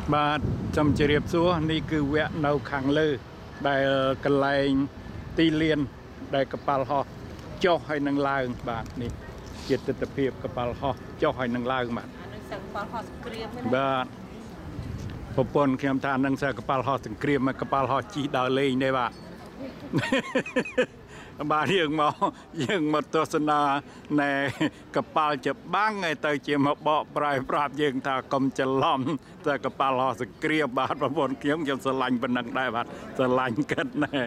បាទចំជម្រាបសួរនេះគឺវគ្គនៅខាងលើដែលកន្លែងទីលានដែលកប៉ាល់ហោះចុះហើយនឹងឡើងបាទនេះជាទិដ្ឋភាពកប៉ាល់ហោះចុះហើយនឹងឡើងបាទអានឹងសិស្សកប៉ាល់ហោះសង្គ្រាមបាទប្រពន្ធខ្ញុំថានឹងសិស្សកប៉ាល់ហោះសង្គ្រាមកប៉ាល់ហោះជីដើរលេងទេបាទបាទយើងមកទស្សនាណែកប៉ាល់ច្បាំងហើយទៅជាមកបកប្រែប្រាប់យើងថាកុំច្រឡំតែកប៉ាល់ហោះសង្គ្រាមបាទប្រពន្ធខ្ញុំស្រឡាញ់ប៉ុណ្ណឹងដែរបាទស្រឡាញ់គិតណែ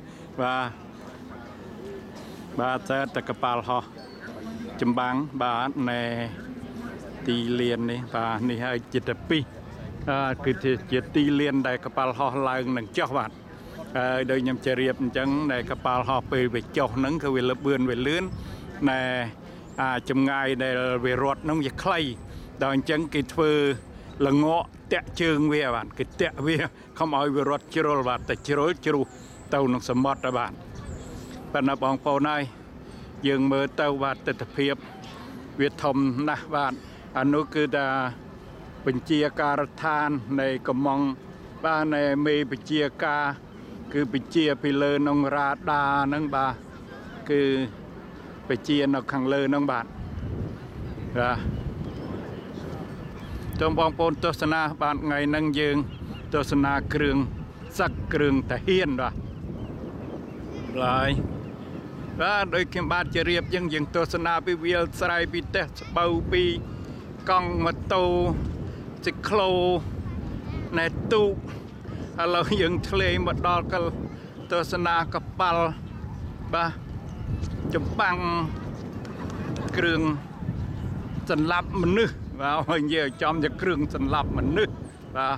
បាទតែកប៉ាល់ហោះចម្បាំងបាទណែទីលាននេះបាទនេះហើយចិត្តពីគឺជាទីលានដែលកប៉ាល់ហោះឡើងនឹងចុះបាទដោយខ្ញុំជម្រាបអញ្ចឹងដែលកប៉ាល់ហោះពេលវាចុះហ្នឹងគឺវាលបឿនវាលឿនណែចម្ងាយដែលវារត់ហ្នឹងវាខ្លីដល់អញ្ចឹងគេធ្វើល្ងក់តាក់ជើងវាបាទគេតាក់វាខំឲ្យវារត់ជ្រុលបាទតែជ្រុលជ្រុះទៅនឹងសមុទ្របាទប៉ុន្តែបងប្អូនហើយយើងមើលទៅបាទទិដ្ឋភាពវាធំណាស់បាទអានោះគឺថាបញ្ជាការដ្ឋាននៃកំងបាទនៃមេបញ្ជាការគឺបញ្ជាពីលើក្នុងរ៉ាដាហ្នឹងបាទគឺបញ្ជានៅខាងលើហ្នឹងបាទសូមបងប្អូនទស្សនាបាទថ្ងៃហ្នឹងយើងទស្សនាគ្រឿងសឹកគ្រឿងតាហ៊ានបាទឡើយបាទដោយខ្ញុំបាទជម្រាបយើងទស្សនាពីវាលស្រែពីផ្ទះស្បូវពីកង់ម៉ូតូស៊ីក្លូណែទូកឥឡូវយើងធ្លាយមកដល់កលទស្សនាកប៉ាល់បាទចម្បាំងគ្រឿងសន្លប់មនុស្សបាទនិយាយចំជាគ្រឿងសន្លប់មនុស្សបាទ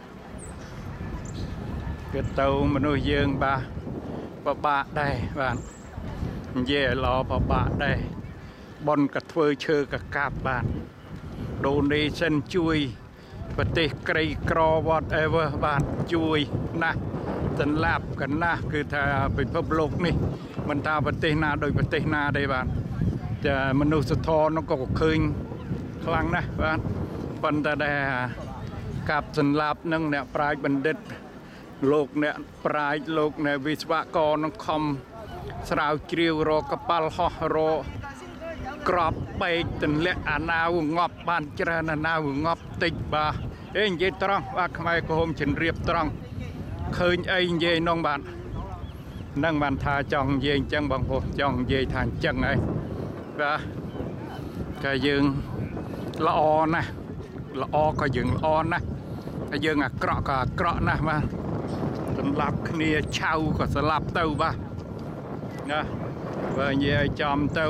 គឺទៅមនុស្សយើងបាទពិបាកដែរបាទនិយាយឲ្យល្អពិបាកដែរបនក៏ធ្វើឈើកកាប់បាទ donation ជួយប្រទេសក្រីក្រ whatever បាទជួយណាស់សន្លប់កណាស់គឺថាពិភពលោកនេះមិនថាប្រទេសណាដោយប្រទេសណាទេបាទតែមនុស្សធម៌នោះក៏ឃើញខ្លាំងណាស់បាទប៉ុន្តែដែលកាប់សន្លប់នឹងអ្នកប្រាជ្ញបណ្ឌិតលោកអ្នកប្រាជ្ញលោកអ្នកវិស្វករនឹងខំស្រាវជ្រាវរកកប៉ាល់ហោះរកក្របបែកទម្លាក់អាណាវងាប់បានច្រើនអាណាវងាប់តិចបាទនិយាយត្រង់បាទខ្មែរក្រហមជំរាបត្រង់ឃើញអីនិយាយនងបាទនឹងបានថាចង់និយាយអញ្ចឹងបងប្អូនចង់និយាយថាអញ្ចឹងហើយបាទក៏យើងល្អណាស់ល្អក៏យើងល្អណាស់ហើយយើងអាក្រក់ក៏អាក្រក់ណាស់បាទសម្លាប់គ្នាឆៅក៏ស្លាប់ទៅបាទណាបើនិយាយចំទៅ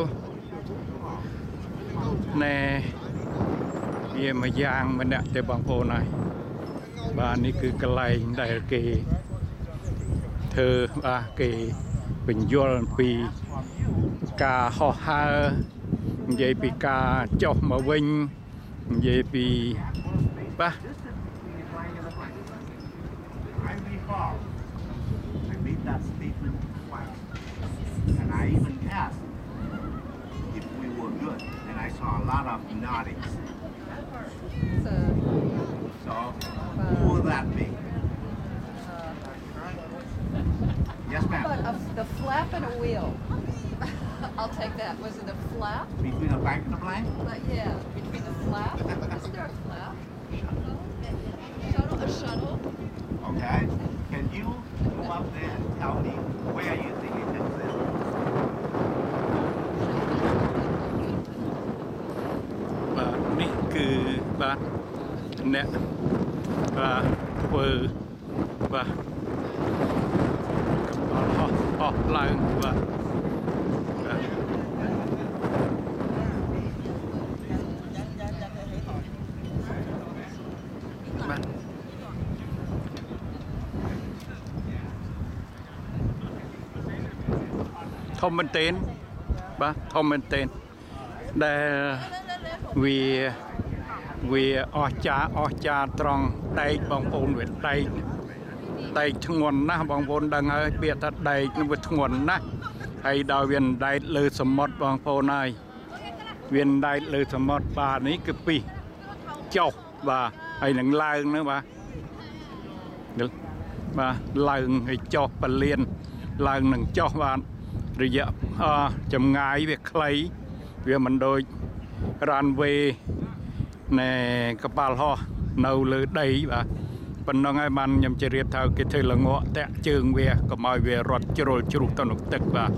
ណែវាមួយយ៉ាងម្នាក់ទេបងប្អូនហើយបាទនេះគឺកន្លែងដែលគេធ្វើបាទគេបញ្យល់ពីការហោះហើរនិយាយពីការចុះមកវិញនិយាយពីបាទ And I even asked if we were good, and I saw a lot of nodding. So, who will that be? Yes, ma'am. The flap and a wheel. I'll take that. Was it a flap? Between a bank and a blank? Yeah, between the flap. Isn't there a flap? A shuttle. Okay. Can you go up there and tell me where you think it can sit? នេះគឺបាទអ្នកបាទធ្វើបាទអស់ឡើងបាទបាទធំមែនទែនបាទធំមែនទែនដែលវាអស្ចារ្យត្រង់ដែកបងប្អូនវាដែកធ្ងន់ណាស់បងប្អូនដឹងហើយពាក្យថាដែកនឹងវាធ្ងន់ណាស់ហើយដល់វាដែកលើសមុទ្របងប្អូនហើយវាដែកលើសមុទ្របាទនេះគឺពីចុះបាទហើយនឹងឡើងហ្នឹងបាទបាទឡើងឲ្យចុះពលានឡើងនឹងចុះបានរយៈចម្ងាយវាខ្លីវាមិនដូច runway ណែកប៉ាល់ហោះនៅលើដីបាទប៉ុណ្ណឹងហើយបានខ្ញុំជម្រាបថាគេធ្វើល្ងក់តាក់ជើងវាកុំឲ្យវារត់ជ្រុលជ្រុះទៅក្នុងទឹកបាទ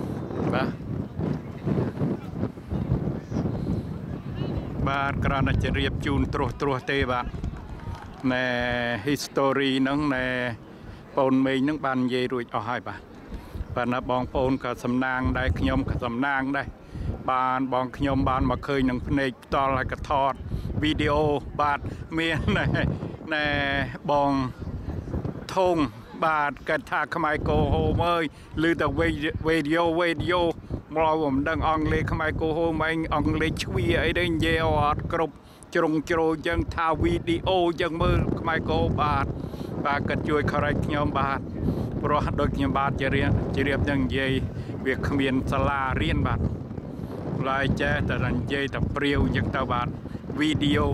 បាទគ្រាន់តែជម្រាបជូនត្រួសទេបាទណែ history ហ្នឹងណែបងមេងហ្នឹងបាននិយាយរួចអស់ហើយបាទណាបងប្អូនក៏សំណាងដែរខ្ញុំក៏សំណាងដែរបានបងខ្ញុំបានមកឃើញនឹងភ្នែកផ្ទាល់ហើយក៏ថតវីដេអូបាទមានណែបងធងបាទគាត់ថាខ្មែរកោហូមអើយឬតែវីដេអូមកមិនដឹងអង់គ្លេសខ្មែរកោហូមឯងអង់គ្លេសជ្វាអីទេនិយាយអត់គ្រប់ជ្រុងជ្រោយចឹងថាវីដេអូចឹងមើលខ្មែរកោបាទគាត់ជួយ correct ខ្ញុំបាទព្រោះដូចខ្ញុំបាទជ្រាបនឹងនិយាយវាគ្មានសាលារៀនបាទឡើយចេះតែនិយាយតែព្រាវចឹងទៅបាទវីដេអូ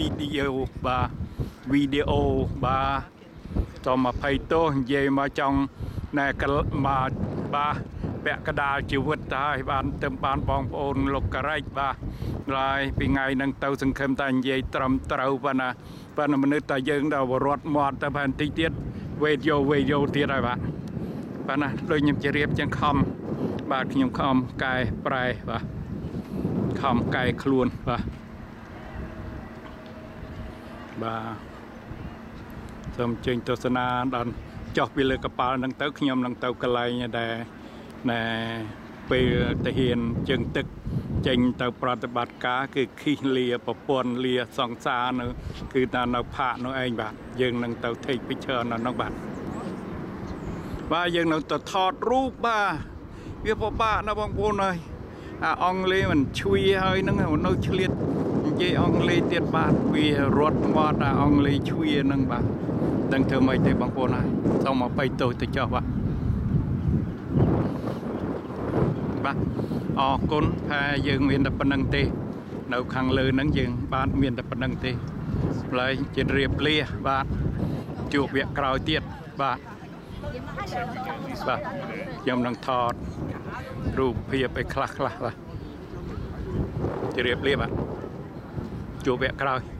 បាទត20ទោសនិយាយមកចង់ណែមកបាទពាក់កដាលជីវិតទៅហើយបានទៅបានបងប្អូនលោកការ៉េចបាទឡើយពីថ្ងៃហ្នឹងទៅសង្ឃឹមតែនិយាយត្រឹមត្រូវប៉ុណ្ណាមនុស្សតែយើងទៅរត់មាត់ទៅបន្តិចទៀតវេយោទៀតហើយបាទណាដូចខ្ញុំជម្រាបចឹងខំបាទខ្ញុំខំកែប្រែបាទខំកែខ្លួនបាទសូមចេញទស្សនាដល់ចុះពីលើកប៉ាល់ហ្នឹងទៅខ្ញុំនឹងទៅកន្លែងដែលណែពេលទាហានជើងទឹកចេញទៅប្រតិបត្តិការគឺខិះលាប្រពន្ធលាសង្សារនៅគឺថានៅផាកនោះឯងបាទយើងនឹងទៅ take picture នៅនោះបាទយើងនឹងទៅថតរូបបាទវាពិបាកណាបងប្អូនអើយអាអង់គ្លេសមិនឈ្វីហើយហ្នឹងនៅឆ្លៀតនិយាយអង់គ្លេសទៀតបាទវារត់មាត់អាអង់គ្លេសឈ្វីហ្នឹងបាទដឹងធ្វើម៉េចទេបងប្អូនហើយសូមអភ័យទោសទៅចុះបាទអរគុណថាយើងមានតែប៉ុណ្្នឹងទេនៅខាងលើហ្នឹងយើងបាទមានតែប៉ុណ្្នឹងទេឡើយជម្រាបលាបាទជួបវគ្គក្រោយទៀតបាទខ្ញុំនឹងថតរូបភាពឲ្យខ្លះបាទជម្រាបលាបាទជួបវគ្គក្រោយ